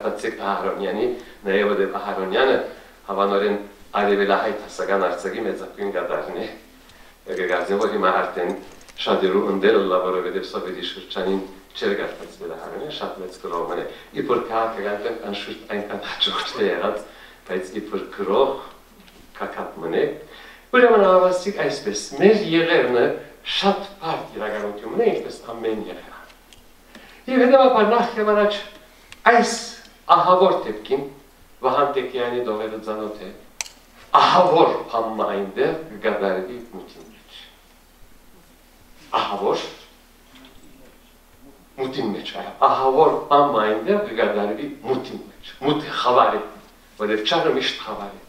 Հացիկ Ահարոնյանի, նաև դեպ Ահարոնյանը հավանորեն արևելահայտ հասական արձակի մեծակույն գադարն է։ Գարզին, որ հիմա արդեն շատերու ընդել լա, որովհետև սովետի շրջանին չէր գարտացվել Ահարոնյան, շատ մեծ գրողն է։ Իբր քաղաքական անշուշտ այնքան հաջողդ է եղած, բայց իբր գրող կակատ մնե։ Ուրեմն ավասիկ այսպես, մեր եղերնը շատ բարդ իրականություն է, ինչպես ամեն եղերա։ Եվ հետևաբար նախ և առաջ այս ահավոր տեպքին Վահան Տեկյանի դողերը ծանոթ է, ահավոր ամմա այնտեղ գադարվի մուտին մեջ։ Ահավոր մուտին մեջ, ահավոր ամմա այնտեղ գադարվի մուտին մեջ, մուտի խավար է, որև չարը միշտ խավար է։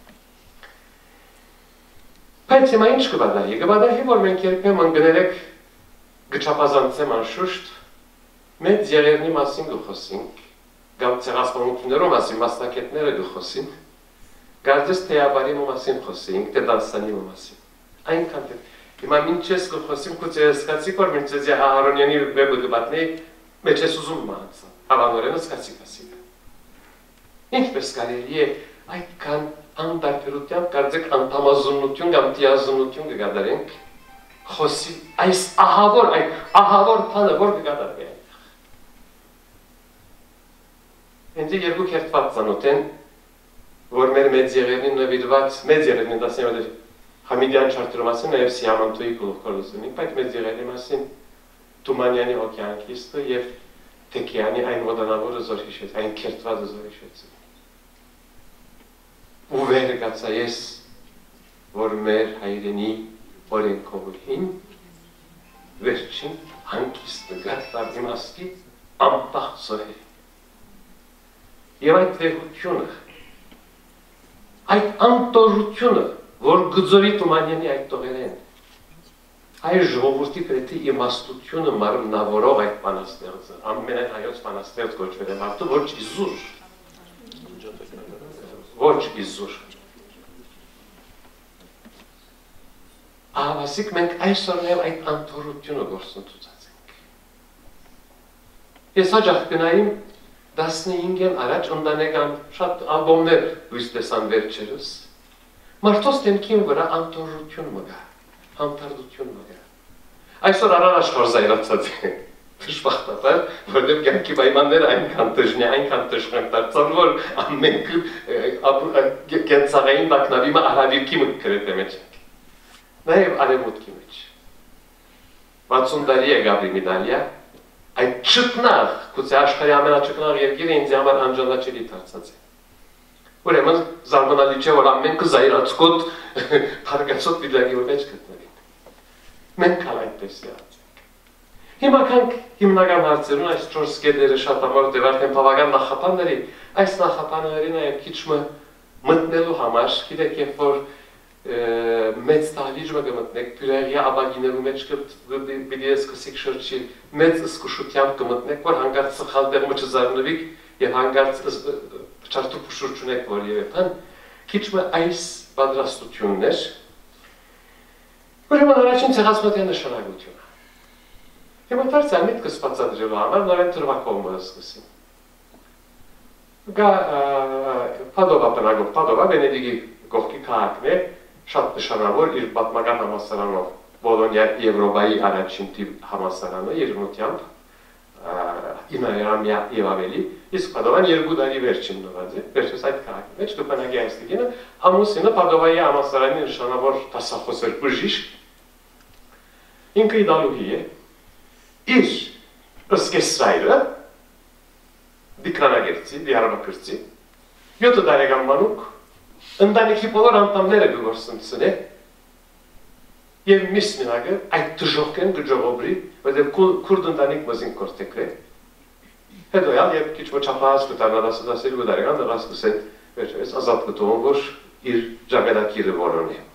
Բայց հիմա ինչ կբադահի, որ մենք երբեմն գներեք գչապազանցեմ անշուշտ, մեծ եղերնի մասին գխոսինք, կամ ցեղասպանություններով մասին մասնակետները գխոսին, գարձես թեաբարի մասին խոսենք, թե դանսանի մասին։ Այնքան թե, հիմա մինչես գխոսին կուց սկացիկ, որ մինչես Ահարոնյանի վեբը գբատնեի, մեջ ես ուզում մահացան, հավանորենը սկացիկ ասիկը։ Ինչպես կարելի է այդքան անդարբերությամբ կարծեք անդամազունություն կամ տիազունություն կգադարենք, խոսի այս ահավոր պանը, որ կգադարվի այնտեղ։ Հենձի երկու կերտված ծանոթ են, որ մեր մեծ եղերնին նվիրված, մեծ եղերնին դասեն որ Համիդյան չարտիրու մասին, նաև Սիամանտոյի կլուխկորուսունիկ, բայց մեծ եղերնի մասին Թումանյանի հոկյանքիստը և Տեկյանի այն ոդանավորը զոր հիշեց, այն կերտվածը զոր հիշեց։ Ու վերը գացա ես, որ մեր հայրենի օրենքովին վերջին հանգիստը գարտավ իմաստի ամպաղ զոհեր։ Եվ այդ վեհությունը, այդ անտորությունը, որ գծորի Թումանյանի այդ տողեր են, այ ժողովուրդի պետի իմաստությունը մարմնավորող այդ բանաստեղծը, ամենայն հայոց բանաստեղծ գոչվել է մարդու, ոչ իզուր, ոչ իզուր։ Ահավասիկ մենք այսօր նաև այդ անտորությունը գործընթացած ենք։ Ես հաջախ կնայիմ 15-ին առաջ ընդանեկան շատ ալբոմներ լույս տեսան վերջերս, մարդոց դեմքին վրա անտորություն մգա, համտարդություն մգա։ Այսօր առանաշխոր զայրացած է, դժբախտաբար, որտեղ կյանքի պայմանները այնքան տժնի, այնքան տժխանք դարձան, որ ամենք կենցաղային բակնավիմը արավիրքի մը գրեթե մեջ ենք, նաև արևմուտքի մեջ։ 60 տարի է Գաբրի Միդալիա, այդ չկնաղ, կուցե աշխարհի ամենաչկնաղ երկիրը ինձ համար անջանաչելի դարձած է։ Ուրեմն զարմանալի չէ, որ ամենքը զայրացկոտ, թարգացոտ վիդագի մեջ գտնվին։ Մենք կալ այդպես եղած ենք։ Հիմա կանք հիմնական հարցերուն այս 4 կետերը շատ ամոր դև արդեն բավական նախապանների, այս նախապանների նաև քիչ մտնելու համար, գիտեք, երբ որ մեծ տահլիճը կմտնեք, բյուրեղյա աբագիներու մեջ պիտի սկսիկ շրջի, մեծ սկուշությամբ կմտնեք, որ հանգարց սխալ դեղմը չզարնվիք և հանգարց չարտու պուշուր չունեք, որ երեպան, քիչ այս պատրաստություններ, ուրեմն առաջին ցեղասպանության նշանակությունը։ Հիմա դարձյալ միտքը սպասադրելու համար նորեն թրվակով մը սկսին։ Գա Պադովա բնագով, Պադովա Վենեդիգի կողքի քաղաքն է, շատ նշանավոր իր պատմական համալսարանով, Բոլոնիա Եվրոպայի առաջին տիպ համալսարանը երկնությամբ, 9-ամյա և ավելի, իսկ Պադովան 2 տարի վերջին նոված է, վերջս այդ քաղաքի մեջ, դուպանագի այստիկինը, ամուսինը Պադովայի համալսարանի նշանավոր տասախոս էր բժիշկ, ինքը իդալուհի է, իր ըսկեսրայրը, դիկրանագերցի, դիարաբակրցի, 7 տարեկան մանուկ, ընտանիքի բոլոր անդամները գորսնցն է, և միս մինագը այդ դժողքեն գջողոբրի, որտեղ քուրդ ընտանիք մզին կորտեքր է, հետո յալ և քիչ ոչապահած կտարնադասը դասերի գոդարեգան դղաս կսեն վերջերես ազատ կտողում, որ իր ճագադակիրը որոն է։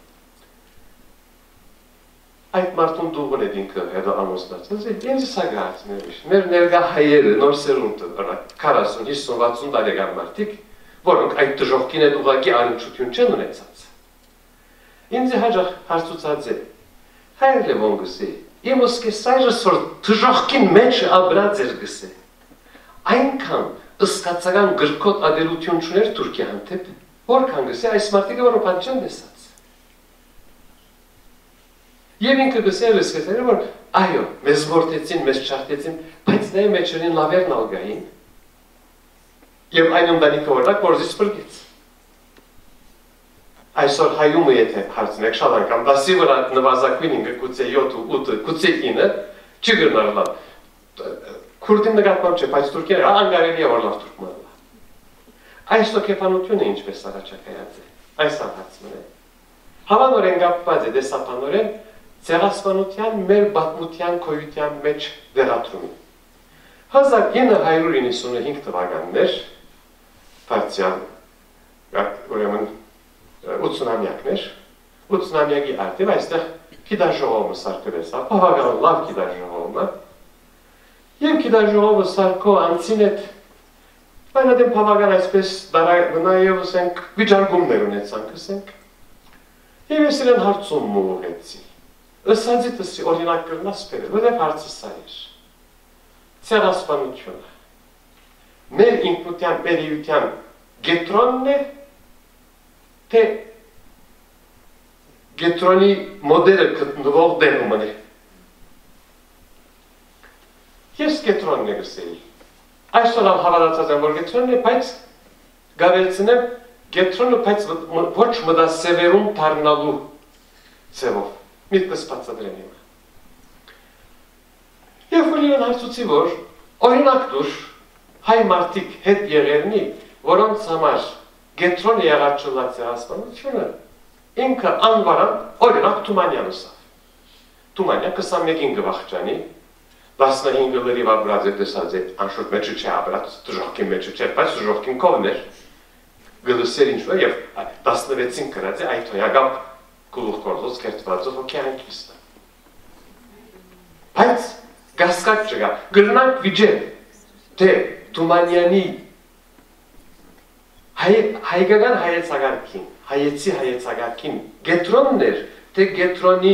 Այդ մարդուն դուղն է դինքը հետո ամուսնացած է, ինձ սագած մեր ներգա հայերը, նոր սերունդը, 40-50-60 տարեկան մարդիկ, որոնք այդ դժողքին այդ ուղղակի առնչություն չեն ունեցած։ Ինձ հաջող հարցուցած է, հայր Լևոն գսե, իմ ոսկեսայրը սոր դժողքին մեջ աբրած էր գսե, այնքան, ըսկացական գրքոտ ադելություններ Թուրքիա հանդեպ, որ կանգսի այս մարդիկը որ պատճան դեսած։ Եվ ինքը գսել էսկետերը, որ այո, մեզ որդեցին, մեզ չարտեցին, բայց նայ մեջերին լավերն ալգային, և այն ըմդանիքը որնակ որզից պրգեց։ Այսօր հայումը եթե հարցնեք շատ անգամ, դասի վրա նվազակույն ինքը կուցե 7 ու 8, կուցե 9, չի գրնար լավ։ Քուրդին նկատմամբ չէ, բայց Թուրքիան անգարելի է որ լավ թուրքման լավ։ Այս հոգեբանությունը ինչպես առաջակայած է, այս հարցումն է։ Հավանորեն կապված է դեսապանորեն ցեղասպանության մեր բազմության քոյության մեջ դերատրումի։ 1995 թվականներ Պարտիան ուրեմն 80-ամյակներ, 80-ամյակի արդիվ այստեղ գիտաժողովը սարկվեց, բավական լավ գիտաժողովը, և գիտաժողովը սարկո անցին էտ, այնադեմ բավական այսպես նաև ասենք վիճարգումներ ունեցանք ասենք, և ես իրեն հարցում մուղեցի, ըսածի տսի օրինակ կրնաս պերել, որև հարցը սա էր, ցեղասպանությունը, մեր ինքնության, մեր իության գետրոնն է, թե գետրոնի մոդելը գտնվող դեղումն է։ Ես գետրոնն է գսեի։ Այսօր հավատացած եմ, որ գետրոնն է, բայց գավելցնեմ գետրոնը, բայց ոչ մտասևերում դառնալու ձևով։ Միտքս բացատրեմ իմը։ Եվ որ իրեն հարցուցի, որ օրինակ դուր հայ մարդիկ հետ եղերնի, որոնց համար գետրոնը եղարջլակ ցեղասպանությունը, ինքը անվարան օրինակ Թումանյան ուսավ։ Թումանյան 21-ին գվախճանի, 15-ը լրիվ աբրած է տեսած է, անշուտ մեջը չէ աբրած, դժողքին մեջը չէ, բայց դժողքին կովներ, գլսեր ինչու է, և 16-ին կրած է այդ հոյագապ գլուխ կորձոց կերտվածով հոքյան կիստը։ Բայց գասկաց չգա, գրնանք վիջև, թե Թումանյանի հայկական հայեցագարքին, հայեցի հայեցագարքին գետրոնն էր, թե գետրոնի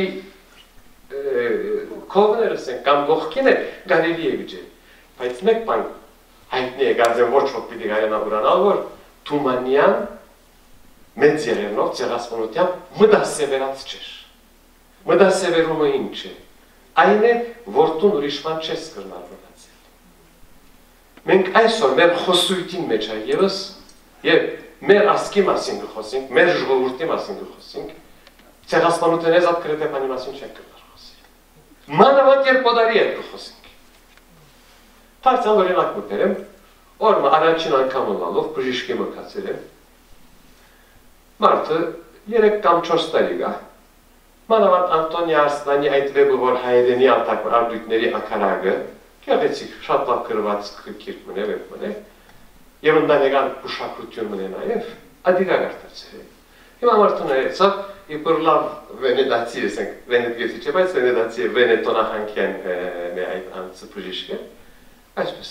կովներս են, կամ գողքին է, գարելի է վիջել։ Բայց մեկ բան հայտնի է, գազեն ոչ ոք պիտի գարենա ուրանալ, որ Թումանյան մեծ երերնով ցեղասպանությամբ մտասևերած չէր։ Մտասևերումը ինչ է։ Այն է, որ տուն ուրիշ բան չես կրնալ մտածել։ Մենք այսօր մեր խոսույթին մեջ է ևս և մեր ասկի մասին կխոսենք, մեր ժողովուրդի մասին կխոսենք, ցեղասպանության եզատ կրետեպանի մասին չենք կրնար խոսել։ Մանավանդ երբ պոդարի հետ կխոսենք։ Թարցան օրինակ մտերեմ, օրմը առաջին անգամ ըլալով բժիշկի մկացել եմ, մարդը 3 կամ 4 տարի գա, մանավանդ Անտոնի Արսլանի այդ վեբը, որ հայերենի արդույթների ակարագը, գեղեցիկ, շատ լավ կրված կիրք մնե, վեբ մնե, և ընդանեկան ուշակրություն մնե նաև, ադիգա գարտացել է։ Հիմա մարդը նայեցավ, իպր լավ վենետացի եսենք, վենետգեցի չէ, բայց վենետացի է վենետոնախանքյան այդ անցը բժիշկը, այսպես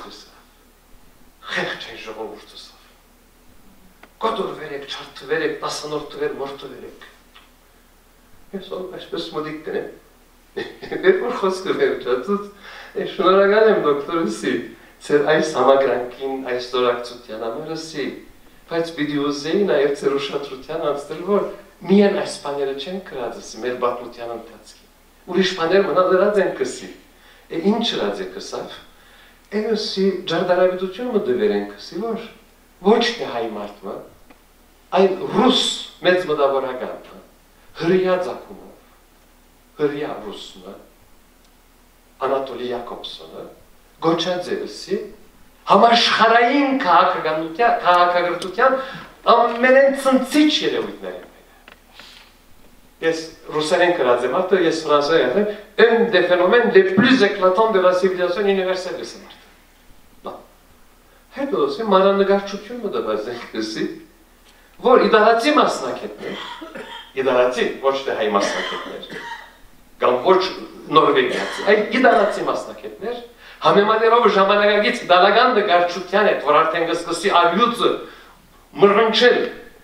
խեղճ է ժողովուրդս Կոտոր վերեք, չարդը վերեք, տասանորդը վեր, մորդը վերեք։ Ես այսպես մոդիկ տնեմ, երբ որ խոսքը վերջացուց, շնորհակալ եմ դոկտորսի, ծեր այս համագրանքին, այս դորակցության ամերսի, բայց պիտի ուզեի նաև ծեր ուշադրության անցնել, որ միայն այս բաները չեն կրածսի մեր պատմության ընթացքին։ Ուրիշ բաներ մնա դրած են կսի։ Ինչ դրած է կսավ։ Էսի ջարդարավետությունը դվեր են կսի, որ ոչ թե հայ մարդը, այն ռուս մեծ մտավորականը, հրյա ձակումով, հրյա ռուսը, Անատոլի Յակոբսոնը, գոչած է ըսի, համաշխարհային քաղաքագրության ամենեն ցնցիչ երևույթներ են։ Ես ռուսերեն գրած եմ, ես ֆրանսերեն եմ, un des phénomènes les plus éclatants de la civilisation universelle de ce martin։ Հետո ասի մանրանկարչություն մտված ենք ըսի, որ իդարացի մասնակետներ, իդարացի ոչ թե հայ մասնակետներ, կամ ոչ նորվեգիացի, այլ իդարացի մասնակետներ, համեմատելով ժամանակակից դալական նկարչության հետ, որ արդեն կսկսի արյուծը մռնչել,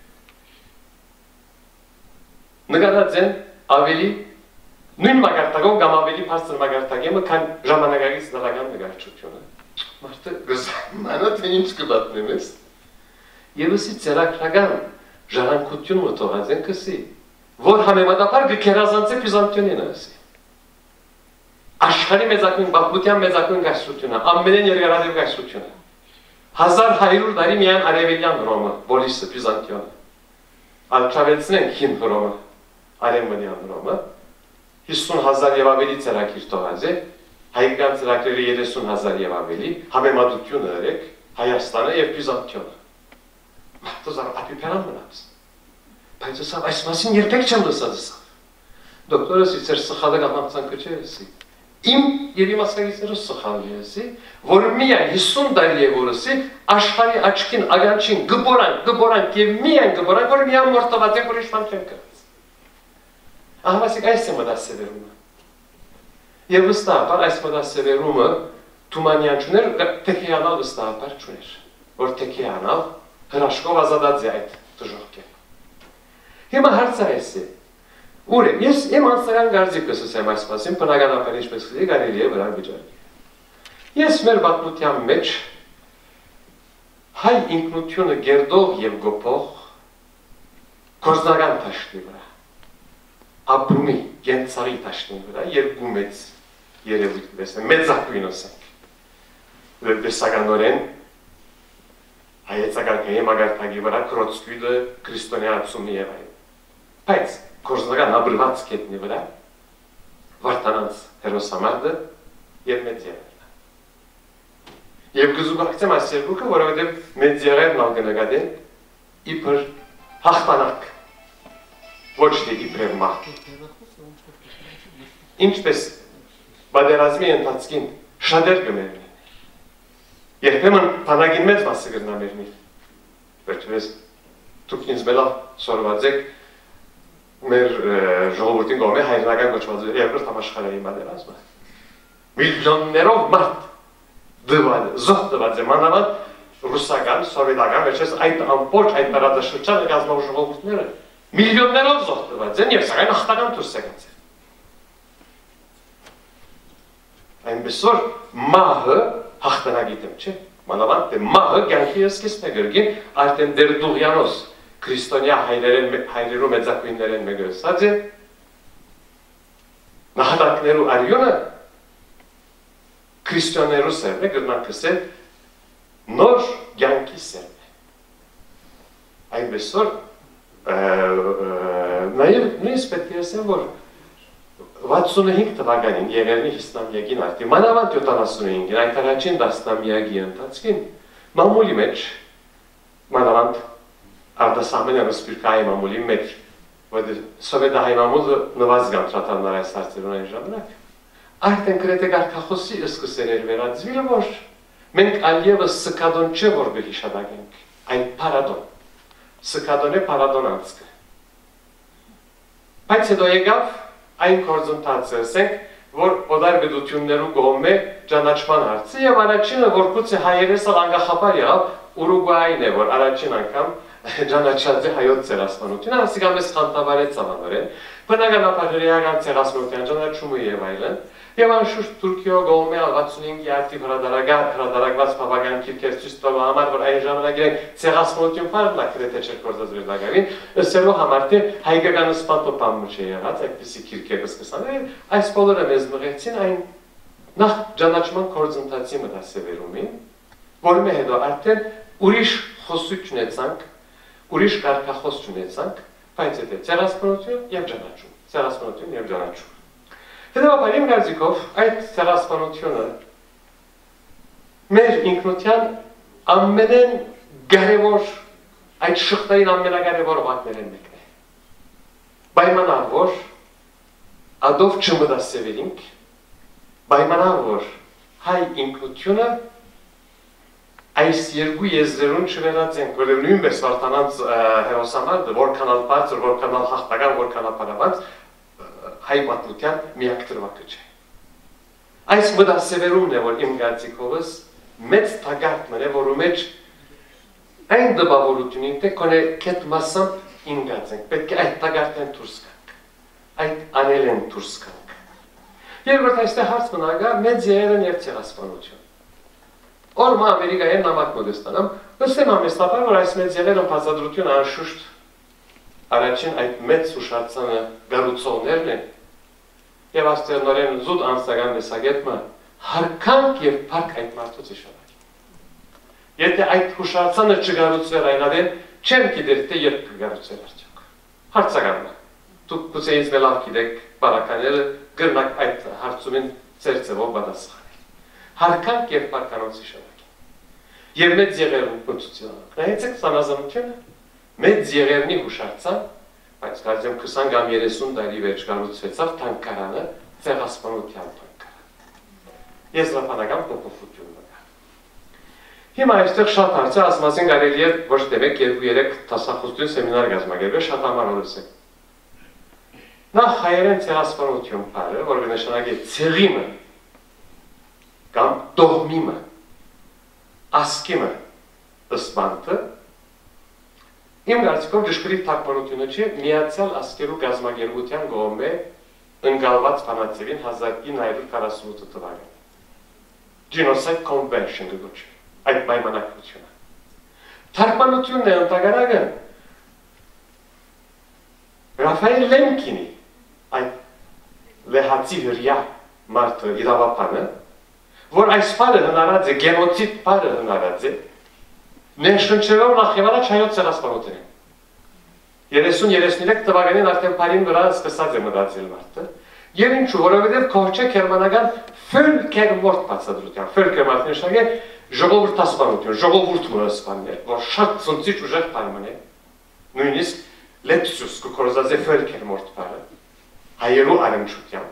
նկատած են ավելի նույն մակարդակով կամ ավելի բարձր մակարդակի, քան ժամանակակից դալական նկարչությունը։ մարդը գզամանը թե ինչ կբատնեմ ես։ Եվսի ծերակրական ժառանգություն մտողած են կսի, որ համեմատաբար գքերազանց է Բյուզանդիոնին ասի։ Աշխարհի մեծակույն բապուտյան մեծակույն գայսրությունը, ամենեն երկարադեպ գայսրությունը։ 1100 տարի միայն արևելյան Ռոմը, Բոլիսը, Բյուզանդիոնը։ Ալչավեցնենք հին Ռոմը, արևմտյան Ռոմը, 50,000 եւ ավելի ծրագիր տողած է, հայկական ծրագրերը 30,000 եւ ավելի, համեմատությունը ըրեք, Հայաստանը եւ Բյուզանդիոնը։ Մարդոզար ապիպերան մնաց։ Բայց ասավ, այս մասին երբեք չեմ լսած ասավ։ Դոկտորս իցեր սխալը գամացանքը չէ էսի։ Իմ եւ իմ ասագիցներս սխալի էսի, որ միայն 50 տարի է որսի աշխարհի աչքին ագանչին գբորան եւ միայն գբորան, որ միայն մորտված է որ իշխան չեն կրած։ Ահավասիկ այս է մտասևերումը։ Եվ վստահաբար այս մտասևերումը Թումանյան չուներ, թեքեանալ վստահաբար չուներ, որ թեքեանալ հրաշքով ազատած է այդ դժողքեն։ Հիմա հարցը այս է, ուր է, ես իմ անձնական գարձիկս ասեմ այս մասին, բնականաբար ինչպես խլի կարելի է վրա վիճարկել։ Ես մեր պատմության մեջ հայ ինքնությունը գերդող եւ գոփող գործնական տաշտի վրա, ապրումի գենցարի տաշտի վրա երկու մեծ երևույթ լեսն, մեծակույն ասենք, դեսականորեն հայեցակարգային մագարտագի վրա կրոցկույդը քրիստոնեացումի եւ այլ։ Բայց գործնական ապրված կետնի վրա վարտանանց հերոսամարդը եւ մեծերն։ Եվ գզուգակցեմ այս երկուքը, որովհետեւ մեծերն ալգնագադեն իբր հաղթանակ, ոչ թե իբր մահ։ Ինչպես բادرազմի ընթացքին շատեր գմերնի։ Երբեմն բանակին մեծ մասը գրնամերնի։ Վերջերս դուք ինձ մելավ սորված եք մեր ժողովրդին կողմի հայրենական կոչված երկրորդ համաշխարհային բادرազմը։ Միլիոններով մարդ զոհ տված է մանավանդ ռուսական, սովետական, վերջերս այդ ամբողջ այդ տարածաշրջանը կազմող ժողովուրդները միլիոններով զոհ տված են եւ սակայն հաղթական դուրս եկած են։ Այնպես որ մահը հաղթանագիտեմ, չէ՞, մանավանդ թե մահը կյանքի սկիզբն է գրգին, արդեն դեր Դուղյանոս քրիստոնյա հայրերու մեծակույններեն մեկը ասած է, նահատակներու արյունը քրիստոներու սերն է, գրնանք ասել, նոր կյանքի սերն է։ Այնպես որ նաև նույնիսկ պետք է ասեմ, որ 65 թվականին Եղերնի հիսնամյակին արդի, մանավանդ 75-ին, այդ առաջին դասնամյակի ընթացքին, մամուլի մեջ, մանավանդ արտասահմանյան սպիրկայի մամուլի մեջ, որ սովետահայ մամուլը նվազ գանտրատանար այս հարցերուն այն ժամանակ, արդեն գրեթե գարքախոսի սկսերեր վերածվիլ, որ մենք ալևս սկադոն չէ, որ գհիշադագենք, այն պարադոն, սկադոն է պարադոն անցկը։ Բայց հետո եկավ այն գործընթացը ասենք, որ օդար գդություններու կողմե ճանաչման հարցը եւ առաջինը որ գուցե հայերեսը անգախաբար եղավ Ուրուգվային է, որ առաջին անգամ ճանաչած է հայոց ցեղասպանությունը, ասիկամես խանտավարեց ավանորեն, բնականաբար հրեական ցեղասպանության ճանաչումը եւ այլն, եւ անշուշտ Թուրքիո կողմե 65-ի արդի հրադարակված բավական քիրքեր ցույց տալու համար, որ այն ժամանակ իրենք ցեղասպանություն բառնա գրեթե չէր գործադրել դակավին, ըսելու համար թե հայկական սպանտոպամը չէ եղած, այդպիսի քիրքեր սկսան, այս բոլորը մեզ մղեցին այն նախ ճանաչման գործընթացի մտասևերումին, որի հետո արդեն ուրիշ խոսություն ունեցանք, ուրիշ կարգախոս ունեցանք, բայց դա ցեղասպանություն եւ ճանաչում, ցեղասպանություն եւ ճանաչում։ Հետևաբար իմ կարծիքով այդ ցեղասպանությունը մեր ինքնության ամենեն կարևոր այդ շղթային ամենակարևոր օղակներն մեկն է։ Պայմանավ որ ադով չմտասևերինք, պայմանավ որ հայ ինքնությունը այս երկու եզրերուն չվերածենք, որ նույնպես վարտանանց հերոսամարդը, որքանալ բարձր, որքանալ հաղթական, որքանալ պարավանց, հայ պատմության միակ դրվակը չէ։ Այս մտասևերումն է, որ իմ կարծիքովս մեծ թագարդն է, որու մեջ այն դպավորությունին, թե կոնե կետ մասամբ ինգած ենք, պետք է այդ թագարդեն դուրս գանք, այդ անելեն դուրս գանք։ Երկրորդ այստեղ հարց մնա գա մեծ երեն եւ ցեղասպանություն։ Օրմա Ամերիկայի նամակ մոդստանամ, ըստ ամեստապար, որ այս մեծ եղել ընպասադրություն անշուշտ առաջին այդ մեծ հուշարձանը գառուցողներն են և աստեղնորեն զուտ անստական մեսագետմը հարկանք և պարկ այդ մարդուց իշավակ։ Եթե այդ հուշարձանը չգառուցվեր այնադեն, չեմ գիտեր, թե երբ կգառուցվեր արդյոք։ Հարցականն է։ Դուք գուցե ինձ մելավ գիտեք բարակաները գրնակ այդ հարցումին ձեր ձևով պատասխանել։ Հարկանք և պարկանոց իշավակ։ Եվ մեծ եղերուն կոծուցիոնակ։ Նայեցեք սանազանությունը, մեծ եղերնի հուշարձան, բայց կարծեմ 20 կամ 30 տարի վերջ գառուցվեցավ թանգարանը ցեղասպանության թանգարան։ Եզրափանական փոփոխություն կա։ Հիմա այստեղ շատ հարցեր ասմասին կարելի է ոչ թե 1-2-3 դասախոսություն սեմինար կազմակերպել, շատ համարորսեք։ Նախ հայերեն ցեղասպանություն բառը, որ կնշանակի ցեղիմը կամ դողմիմը, ասկիմը, ըսպանտը, իմ կարծիքով ճշգրիտ թարգմանությունը չի, Միացյալ Ազգերու կազմակերպության կողմէ ընկալված բանաձևին 1948 թվականին։ Genocide Convention կոչվի, այդ պայմանագրությունը։ Թարգմանությունն է ընդհանրակը Ռաֆայել Լեմկինի, այդ լեհացի հրյա մարդը իրավապանը, որ այս բառը հնարած է, գենոցիդ բառը հնարած է, ներշնչելով նախ և առաջ հայոց ցեղասպանության։ 30-33 թվականին արդեն բարին վրա սկսած է մտածել մարդը, և ինչու, որովհետև կողջ է գերմանական ֆոլկերմորտ բացատրության, ֆոլկերմորտ նշանակե ժողովրդասպանություն, ժողովուրդը սպանել, որ շատ ցնցիչ ուժեղ բան է, նույնիսկ լեպսուս կորզած է ֆոլկերմորտ բառը, հայերու արմչությամբ,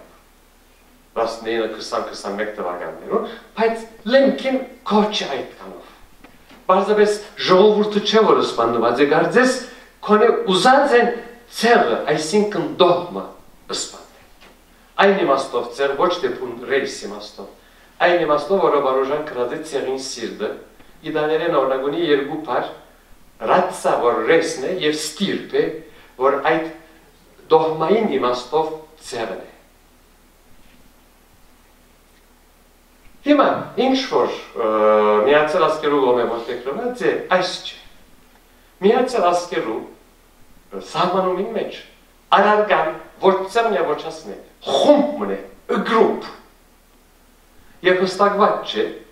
19-20-21 թվականներում, բայց Լեմկին կողջ է այդ կանով։ Պարզապես ժողովուրդը չէ, որ սպանված է, կարծես քոնե ուզած են ցեղը, այսինքն դողմը սպանել։ Այն իմաստով ցեղ ոչ թե փուն ռեյս իմաստով, այն իմաստով, որ բարոժան կրած է ցեղին սիրտը, իդաներեն օրնագունի երկու բառ, ռացա, որ ռեսն է, և ստիրպ է, որ այդ դողմային իմաստով ցեղն է։ Հիմա, ինչ որ Միացյալ Ազգերու կողմէ որդեգրված է, այս չէ։ Միացյալ Ազգերու սահմանումին մեջ արարգան ոչ ցեղն է, ոչ ասն է, խումբն է, գրուպ։ Եվ հստակված չէ,